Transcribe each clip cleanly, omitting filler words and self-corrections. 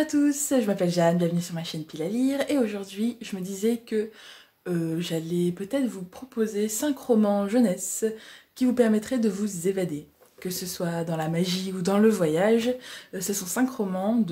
tous, je m'appelle Jeanne, bienvenue sur ma chaîne Pile à lire et aujourd'hui je me disais que j'allais peut-être vous proposer 5 romans jeunesse qui vous permettraient de vous évader. Que ce soit dans la magie ou dans le voyage, ce sont 5 romans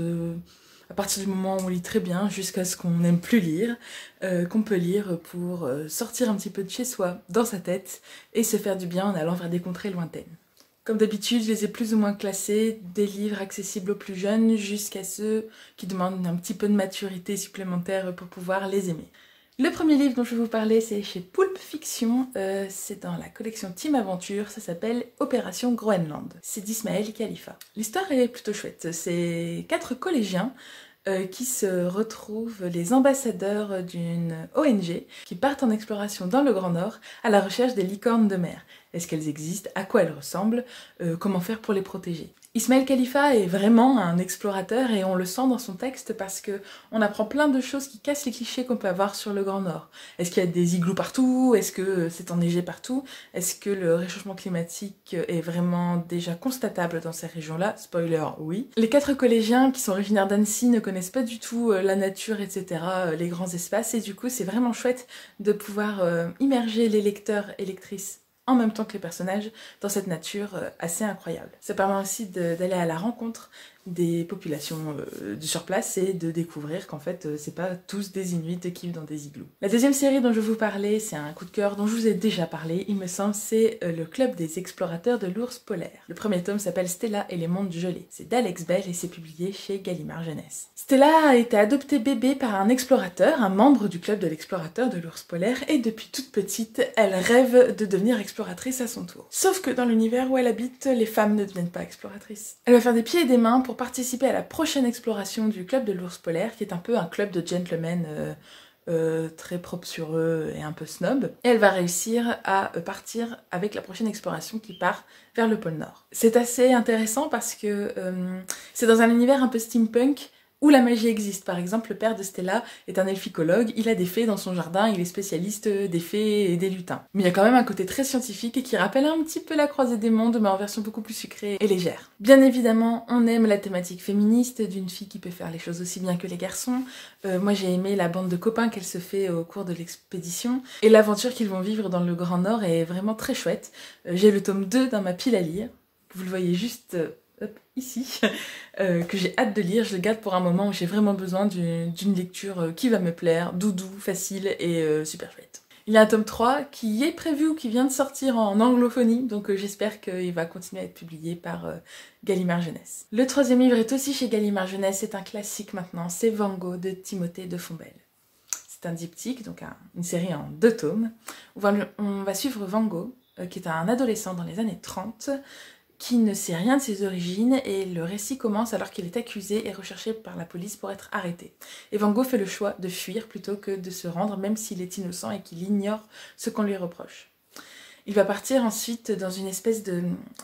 à partir du moment où on lit très bien jusqu'à ce qu'on n'aime plus lire, qu'on peut lire pour sortir un petit peu de chez soi, dans sa tête, et se faire du bien en allant vers des contrées lointaines. Comme d'habitude, je les ai plus ou moins classés, des livres accessibles aux plus jeunes jusqu'à ceux qui demandent un petit peu de maturité supplémentaire pour pouvoir les aimer. Le premier livre dont je vais vous parler, c'est chez Pulp Fiction, c'est dans la collection Team Aventure, ça s'appelle Opération Groenland. C'est d'Ismaël Khalifa. L'histoire est plutôt chouette, c'est 4 collégiens qui se retrouvent les ambassadeurs d'une ONG qui partent en exploration dans le Grand Nord à la recherche des licornes de mer. Est-ce qu'elles existent? À quoi elles ressemblent? Comment faire pour les protéger? Ismaël Khalifa est vraiment un explorateur et on le sent dans son texte parce que on apprend plein de choses qui cassent les clichés qu'on peut avoir sur le Grand Nord. Est-ce qu'il y a des igloos partout? Est-ce que c'est enneigé partout? Est-ce que le réchauffement climatique est vraiment déjà constatable dans ces régions-là? Spoiler, oui. Les 4 collégiens qui sont originaires d'Annecy ne connaissent pas du tout la nature, etc., les grands espaces, et du coup c'est vraiment chouette de pouvoir immerger les lecteurs et lectrices en même temps que les personnages, dans cette nature assez incroyable. Ça permet aussi d'aller à la rencontre des populations sur place et de découvrir qu'en fait, c'est pas tous des Inuits qui vivent dans des igloos. La deuxième série dont je vais vous parler, c'est un coup de cœur dont je vous ai déjà parlé, il me semble, c'est le Club des explorateurs de l'ours polaire. Le premier tome s'appelle Stella et les mondes gelés. C'est d'Alex Bell et c'est publié chez Gallimard Jeunesse. Stella a été adoptée bébé par un explorateur, un membre du Club de l'explorateur de l'ours polaire, et depuis toute petite, elle rêve de devenir exploratrice à son tour. Sauf que dans l'univers où elle habite, les femmes ne deviennent pas exploratrices. Elle va faire des pieds et des mains pour participer à la prochaine exploration du Club de l'ours polaire, qui est un peu un club de gentlemen très propre sur eux et un peu snob. Et elle va réussir à partir avec la prochaine exploration qui part vers le pôle Nord. C'est assez intéressant parce que c'est dans un univers un peu steampunk, où la magie existe. Par exemple, le père de Stella est un elficologue, il a des fées dans son jardin, il est spécialiste des fées et des lutins. Mais il y a quand même un côté très scientifique et qui rappelle un petit peu la croisée des mondes, mais en version beaucoup plus sucrée et légère. Bien évidemment, on aime la thématique féministe d'une fille qui peut faire les choses aussi bien que les garçons. Moi j'ai aimé la bande de copains qu'elle se fait au cours de l'expédition, et l'aventure qu'ils vont vivre dans le Grand Nord est vraiment très chouette. J'ai le tome 2 dans ma pile à lire, vous le voyez juste ici, que j'ai hâte de lire. Je le garde pour un moment où j'ai vraiment besoin d'une lecture qui va me plaire, doudou, facile et super chouette. Il y a un tome 3 qui est prévu ou qui vient de sortir en anglophonie, donc j'espère qu'il va continuer à être publié par Gallimard Jeunesse. Le troisième livre est aussi chez Gallimard Jeunesse, c'est un classique maintenant, c'est Van Gogh de Timothée de Fombelle. C'est un diptyque, donc une série en 2 tomes, où on va suivre Van Gogh, qui est un adolescent dans les années 30, qui ne sait rien de ses origines, et le récit commence alors qu'il est accusé et recherché par la police pour être arrêté. Et Van Gogh fait le choix de fuir plutôt que de se rendre, même s'il est innocent et qu'il ignore ce qu'on lui reproche. Il va partir ensuite dans une espèce de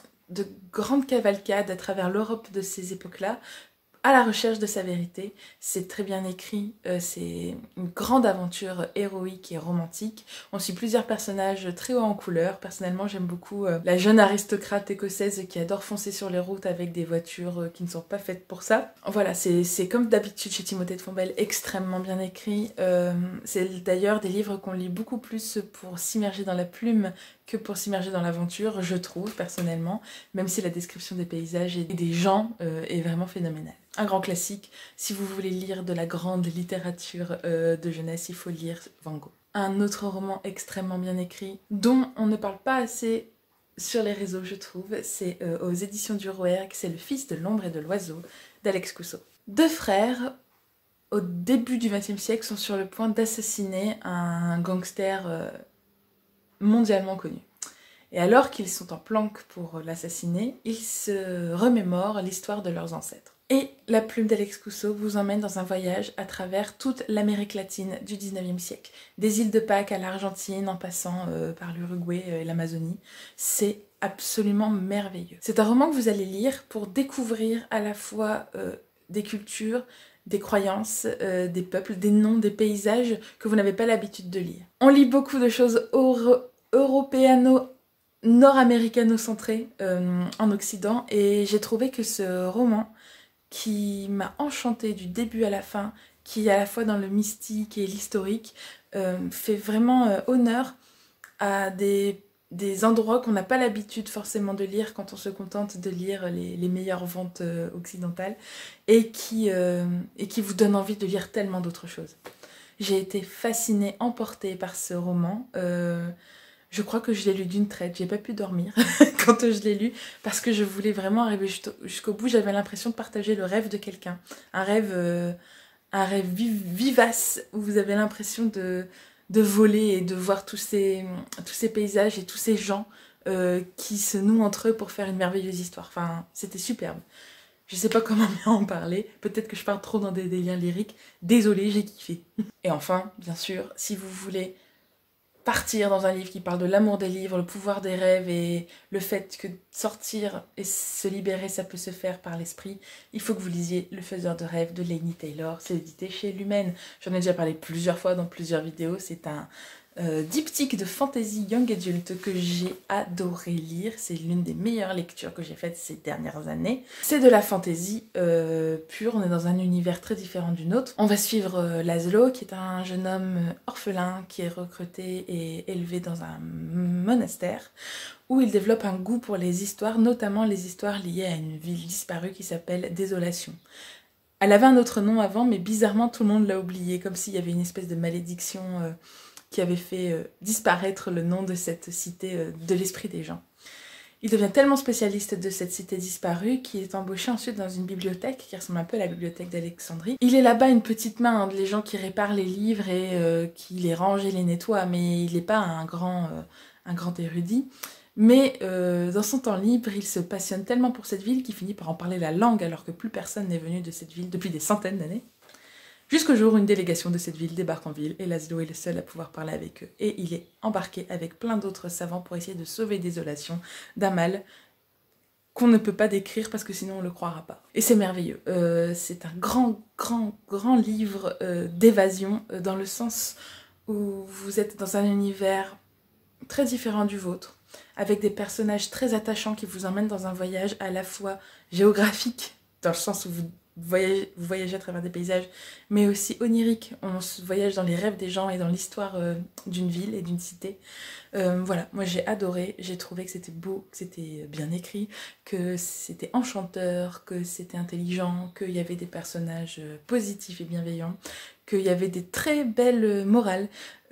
grande cavalcade à travers l'Europe de ces époques-là, à la recherche de sa vérité. C'est très bien écrit, c'est une grande aventure héroïque et romantique. On suit plusieurs personnages très haut en couleur. Personnellement, j'aime beaucoup la jeune aristocrate écossaise qui adore foncer sur les routes avec des voitures qui ne sont pas faites pour ça. Voilà, c'est comme d'habitude chez Timothée de Fombelle, extrêmement bien écrit. C'est d'ailleurs des livres qu'on lit beaucoup plus pour s'immerger dans la plume que pour s'immerger dans l'aventure, je trouve, personnellement, même si la description des paysages et des gens est vraiment phénoménale. Un grand classique, si vous voulez lire de la grande littérature de jeunesse, il faut lire Van Gogh. Un autre roman extrêmement bien écrit, dont on ne parle pas assez sur les réseaux, je trouve, c'est aux éditions du Rouergue, c'est Le Fils de l'ombre et de l'oiseau, d'Alex Cousteau. 2 frères, au début du XXe siècle, sont sur le point d'assassiner un gangster mondialement connu. Et alors qu'ils sont en planque pour l'assassiner, ils se remémorent l'histoire de leurs ancêtres. Et la plume d'Alex Cousteau vous emmène dans un voyage à travers toute l'Amérique latine du 19e siècle. Des îles de Pâques à l'Argentine, en passant par l'Uruguay et l'Amazonie. C'est absolument merveilleux. C'est un roman que vous allez lire pour découvrir à la fois des cultures, des croyances, des peuples, des noms, des paysages que vous n'avez pas l'habitude de lire. On lit beaucoup de choses nord-américano-centrées en Occident, et j'ai trouvé que ce roman, qui m'a enchantée du début à la fin, qui est à la fois dans le mystique et l'historique, fait vraiment honneur à des endroits qu'on n'a pas l'habitude forcément de lire quand on se contente de lire les meilleures ventes occidentales et qui vous donne envie de lire tellement d'autres choses. J'ai été fascinée, emportée par ce roman. Je crois que je l'ai lu d'une traite, j'ai pas pu dormir quand je l'ai lu parce que je voulais vraiment arriver jusqu'au bout. J'avais l'impression de partager le rêve de quelqu'un, un rêve vivace où vous avez l'impression de voler et de voir tous ces paysages et tous ces gens qui se nouent entre eux pour faire une merveilleuse histoire. Enfin, c'était superbe. Je sais pas comment bien en parler, peut-être que je parle trop dans des délires lyriques. Désolée, j'ai kiffé. Et enfin, bien sûr, si vous voulez partir dans un livre qui parle de l'amour des livres, le pouvoir des rêves et le fait que sortir et se libérer, ça peut se faire par l'esprit, il faut que vous lisiez Le Faiseur de rêves de Laini Taylor. C'est édité chez Lumen. J'en ai déjà parlé plusieurs fois dans plusieurs vidéos. C'est un diptyque de fantasy young adult que j'ai adoré lire. C'est l'une des meilleures lectures que j'ai faites ces dernières années. C'est de la fantasy pure, on est dans un univers très différent du nôtre. On va suivre Laszlo, qui est un jeune homme orphelin qui est recruté et élevé dans un monastère où il développe un goût pour les histoires, notamment les histoires liées à une ville disparue qui s'appelle Désolation. Elle avait un autre nom avant, mais bizarrement tout le monde l'a oublié, comme s'il y avait une espèce de malédiction qui avait fait disparaître le nom de cette cité de l'esprit des gens. Il devient tellement spécialiste de cette cité disparue qu'il est embauché ensuite dans une bibliothèque qui ressemble un peu à la bibliothèque d'Alexandrie. Il est là-bas une petite main, les gens qui réparent les livres et qui les rangent et les nettoient, mais il n'est pas un grand érudit. Mais dans son temps libre, il se passionne tellement pour cette ville qu'il finit par en parler la langue alors que plus personne n'est venu de cette ville depuis des centaines d'années. Jusqu'au jour où une délégation de cette ville débarque en ville et Laszlo est le seul à pouvoir parler avec eux. Et il est embarqué avec plein d'autres savants pour essayer de sauver Désolation d'un mal qu'on ne peut pas décrire parce que sinon on ne le croira pas. Et c'est merveilleux. C'est un grand livre d'évasion dans le sens où vous êtes dans un univers très différent du vôtre, avec des personnages très attachants qui vous emmènent dans un voyage à la fois géographique, dans le sens où vous voyagez à travers des paysages, mais aussi onirique. On voyage dans les rêves des gens et dans l'histoire d'une ville et d'une cité. Voilà, moi j'ai adoré, j'ai trouvé que c'était beau, que c'était bien écrit, que c'était enchanteur, que c'était intelligent, qu'il y avait des personnages positifs et bienveillants, qu'il y avait des très belles morales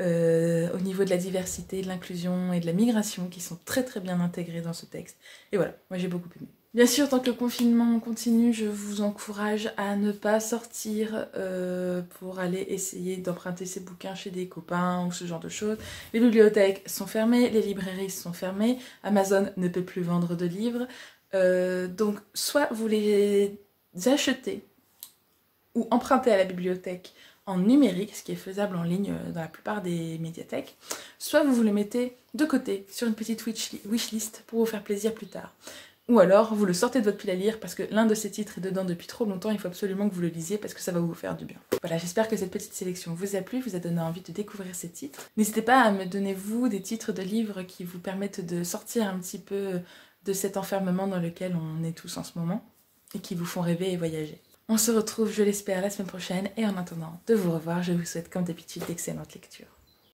au niveau de la diversité, de l'inclusion et de la migration qui sont très bien intégrées dans ce texte. Et voilà, moi j'ai beaucoup aimé. Bien sûr, tant que le confinement continue, je vous encourage à ne pas sortir pour aller essayer d'emprunter ces bouquins chez des copains ou ce genre de choses. Les bibliothèques sont fermées, les librairies sont fermées, Amazon ne peut plus vendre de livres. Donc, soit vous les achetez ou empruntez à la bibliothèque en numérique, ce qui est faisable en ligne dans la plupart des médiathèques, soit vous les mettez de côté sur une petite wishlist pour vous faire plaisir plus tard. Ou alors, vous le sortez de votre pile à lire parce que l'un de ces titres est dedans depuis trop longtemps, il faut absolument que vous le lisiez parce que ça va vous faire du bien. Voilà, j'espère que cette petite sélection vous a plu, vous a donné envie de découvrir ces titres. N'hésitez pas à me donner, vous, des titres de livres qui vous permettent de sortir un petit peu de cet enfermement dans lequel on est tous en ce moment et qui vous font rêver et voyager. On se retrouve, je l'espère, la semaine prochaine et en attendant de vous revoir, je vous souhaite comme d'habitude d'excellentes lectures.